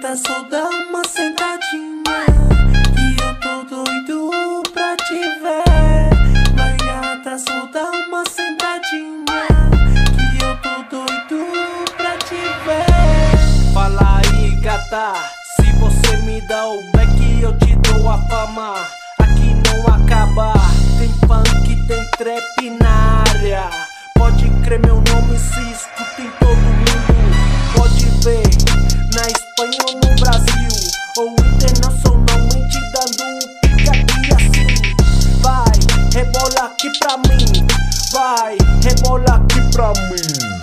tá só dá uma sentadinha, que eu tô doido pra te ver. Vai gata, só dá uma sentadinha, que eu tô doido pra te ver. Fala aí, gata, se você me dá o back eu te dou a fama. Aqui não acaba, tem funk, tem trap na área. Pode crer, meu nome se escuta em todo mundo. Pode ver, na Espanha ou no Brasil, ou internacionalmente dando picadinha assim. Vai, rebola aqui pra mim, vai, rebola aqui pra mim.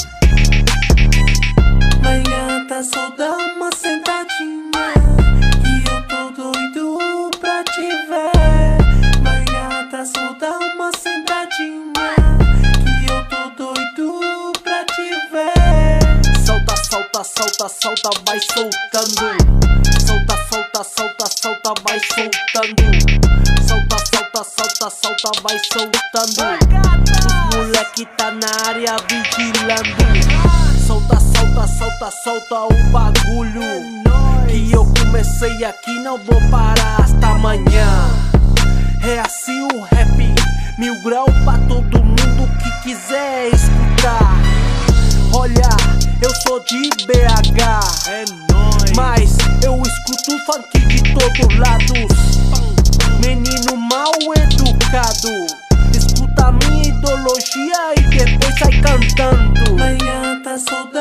Vai gata, só dá uma sentadinha, que eu tô doido pra te ver. Vai gata, só dá uma sentadinha, que eu tô doido pra te ver. Solta, solta, solta, solta, vai soltando. Solta, solta, solta, solta, vai soltando. Solta, solta, solta, solta, vai soltando. Os moleque tá na área vigilando. Solta, solta, solta, solta o bagulho, que eu comecei aqui, não vou parar hasta amanhã. É assim o rap, 1000 grau pra todo mundo que quiser escutar. Olha, eu sou de BH, é nóis, mas eu escuto funk de todos lados. Menino mal educado, escuta a minha ideologia e depois sai cantando. Vai gata, só